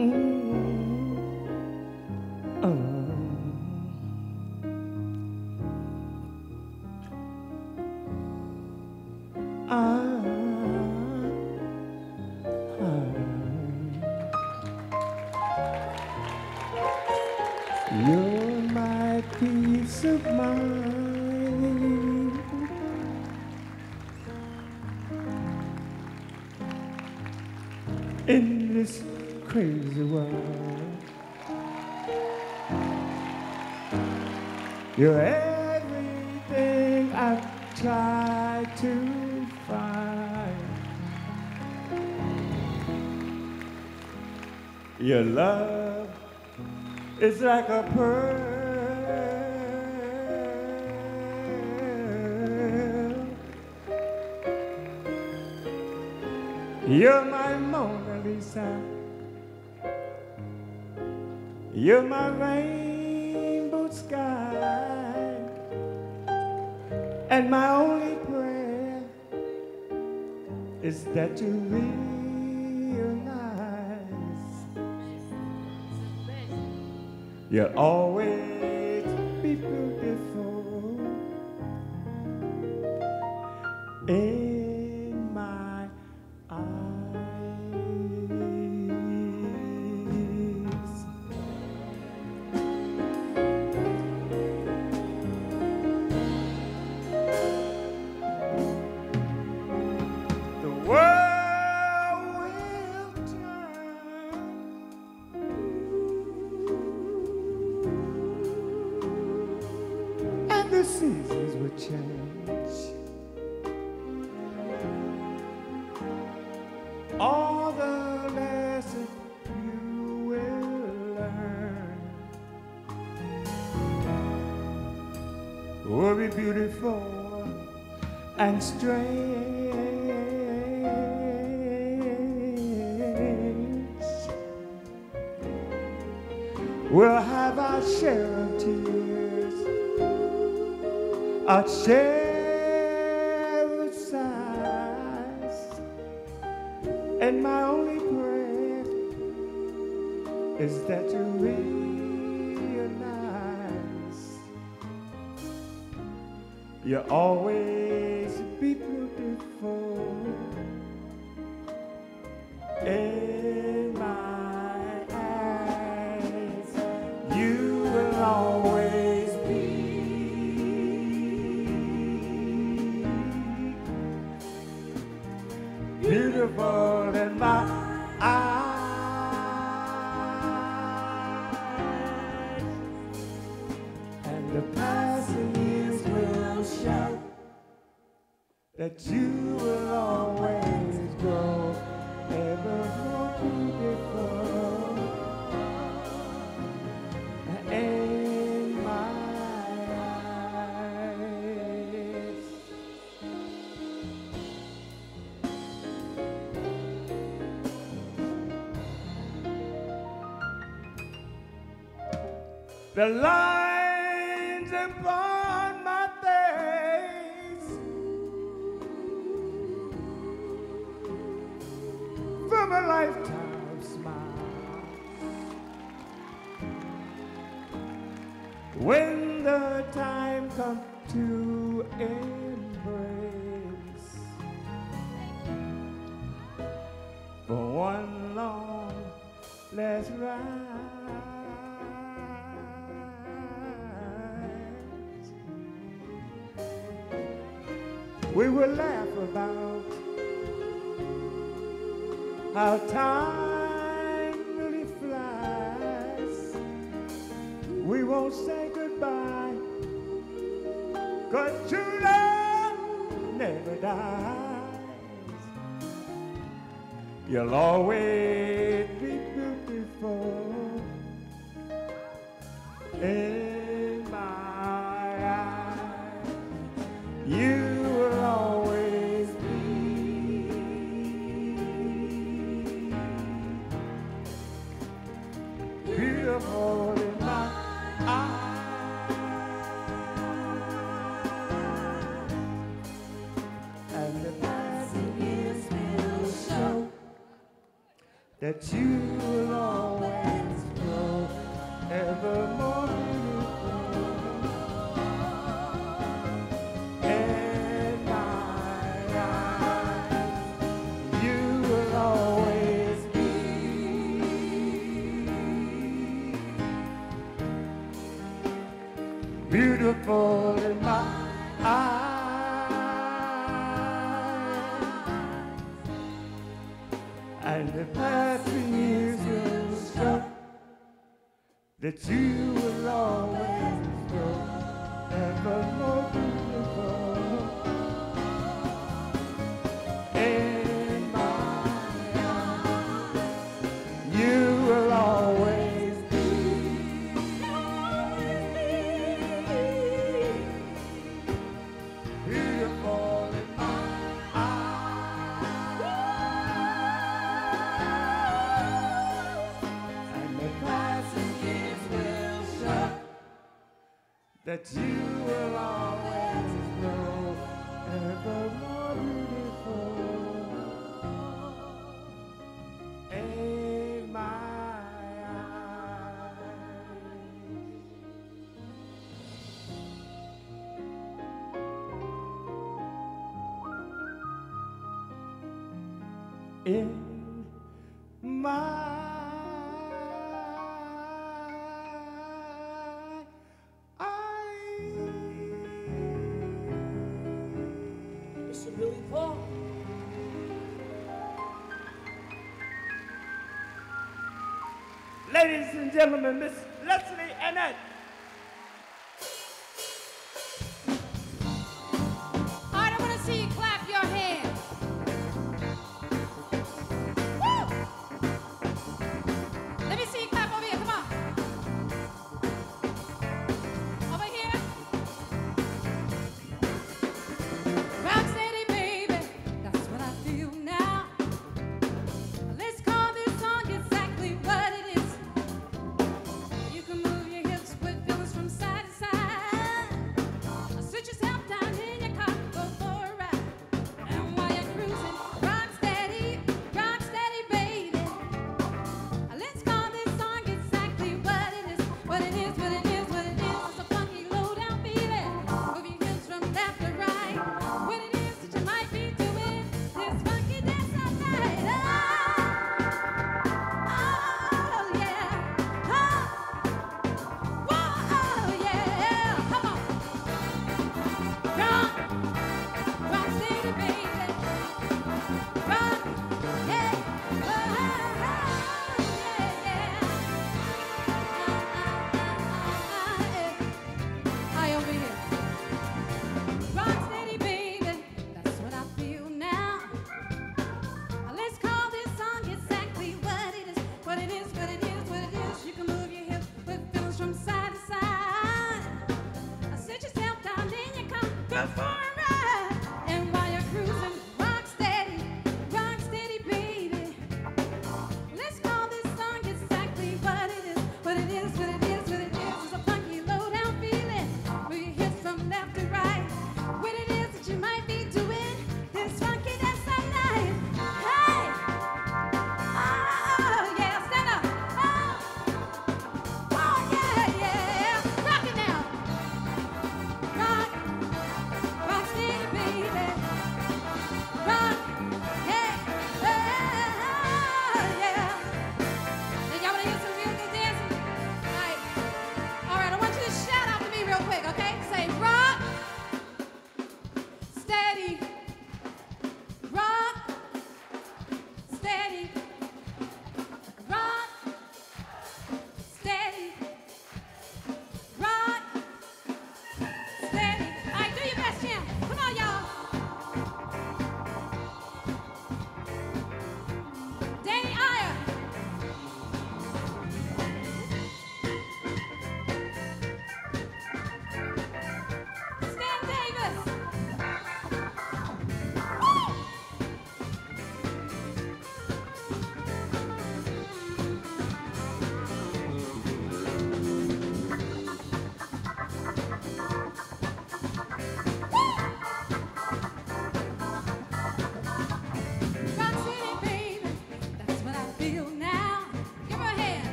You're my peace of mind in this crazy world. You're everything I've tried to find. Your love is like a pearl. You're my Mona Lisa. You're my rainbow sky. And my only prayer is that you realize you'll always be beautiful in my eyes. The world will turn, and the seasons will change. All the lessons you will learn will be beautiful and strange. We'll have our share of tears, our share of sighs, and my only prayer is that you realize you'll always be beautiful in my eyes. You will always be beautiful in my eyes. And the passing years will show that you will always grow ever more beautiful in my eyes. The lines upon my face from a lifetime smile, when the time comes to embrace for one long last ride, we will laugh about how time really flies. We won't say goodbye, 'cause true love never dies. You'll always be beautiful in my eyes. You will always be beautiful in my eyes. And the passing years will show that you will always ever more beautiful. In my eyes, you will always be beautiful in my eyes. And the passing years will show that you will always grow ever more beautiful. In my eyes, you will always be beautiful in my eyes. And the passing years will show that you will always grow ever more beautiful. In my eyes. In my eyes. Mr. Billy Paul. Ladies and gentlemen, Miss Leslie Annette. All right, I want to see you clap your hands. Woo! Let me see you clap over here. Come on. Over here. Rocksteady, baby. That's what I feel now. Let's call this song exactly what it is. You can move your hips with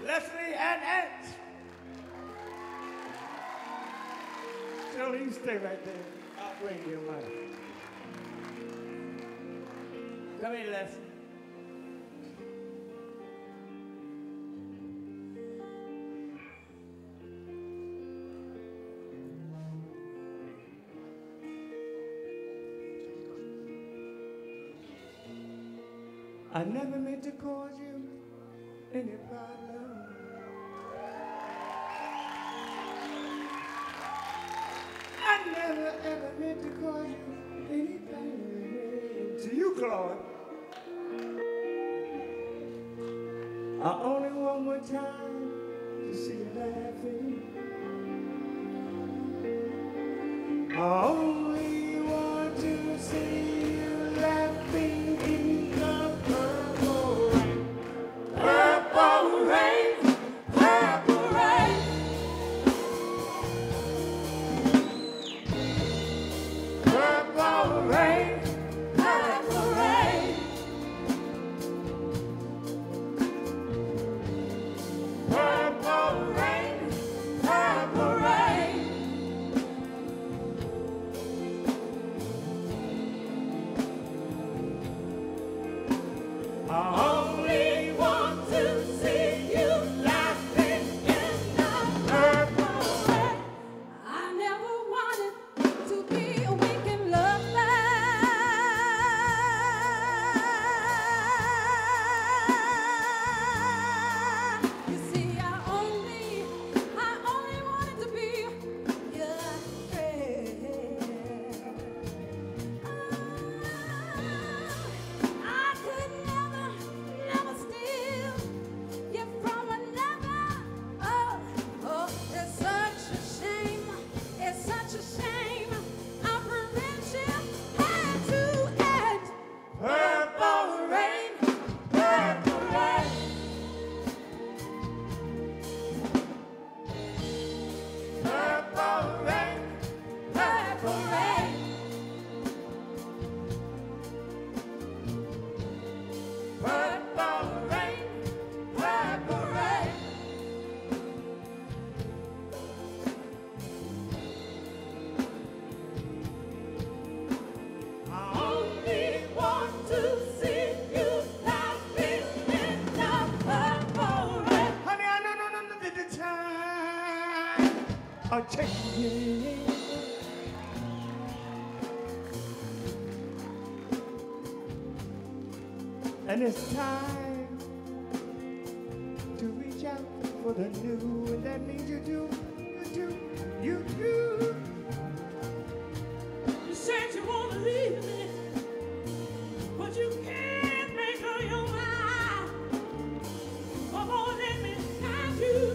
Leslie and Ant. Shirley, you stay right there. I'll bring you money. Come here, Leslie. I never meant to cause you any problem. I never ever meant to cause you any pain. To you, Claude, I only want more time to see you laughing. I only want to see you laughing in the purple rain. Purple rain, purple rain. Purple rain, purple rain. Purple rain, purple rain. I only want to see you laughing in the purple rain. I never wanted to be a weekend lover. You see, I only wanted to be your friend. I could never steal you from another. Oh, it's such a shame. It's such a shame. Our friendship had to end. Purple rain, purple rain. Purple rain, Purple rain. purple rain, purple rain. I only want to see you laughing in the purple rain. Honey, I know the time. I'll check you. And it's time to reach out for the new, and that means you do. You said you want to leave me, but you can't make up your mind. Come on, let me have you.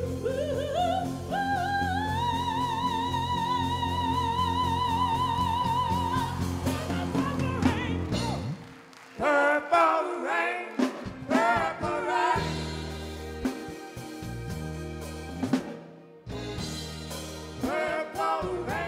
Purple rain, purple rain. Purple rain.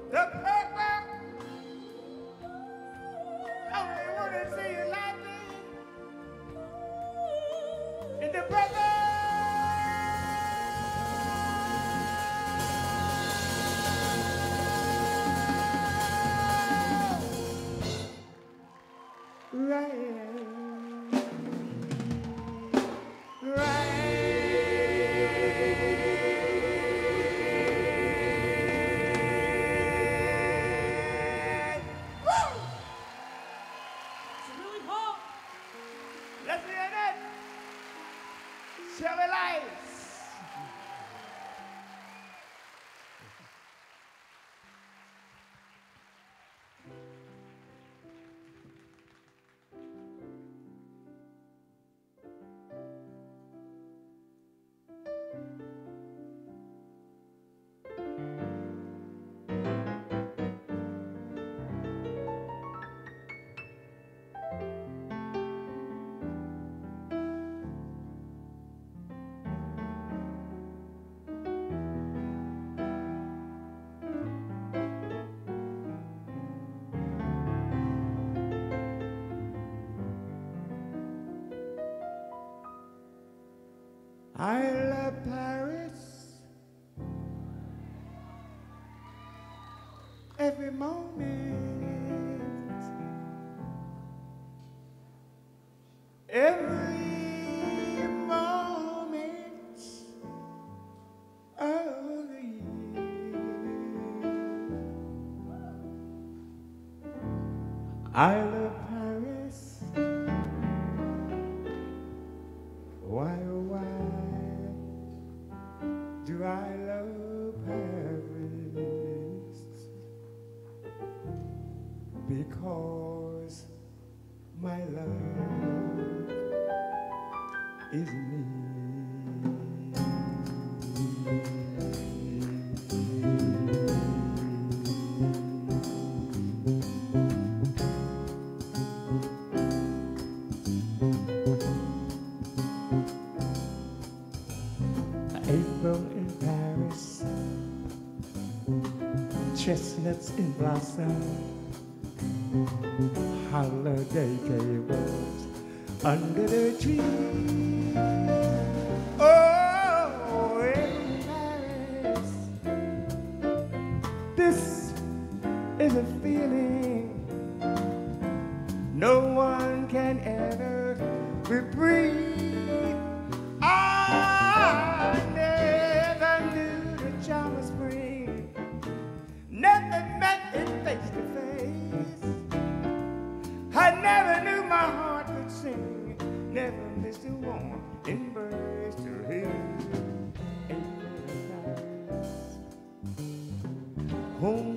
The purple. Only want to see you laughing. In the brother. It's really hot. Let's hear it. Shelly Lights. I love Paris every moment, every moment of the year. I love Paris. Why, oh why do I love Paris? Because my love is me. April in Paris, chestnuts in blossom, holiday tables under the tree. Oh, in Paris, this is a feeling no one can ever reprieve. I never knew the charm of spring, never met it face to face. I never knew my heart could sing, never missed a warm embrace to hear. Oh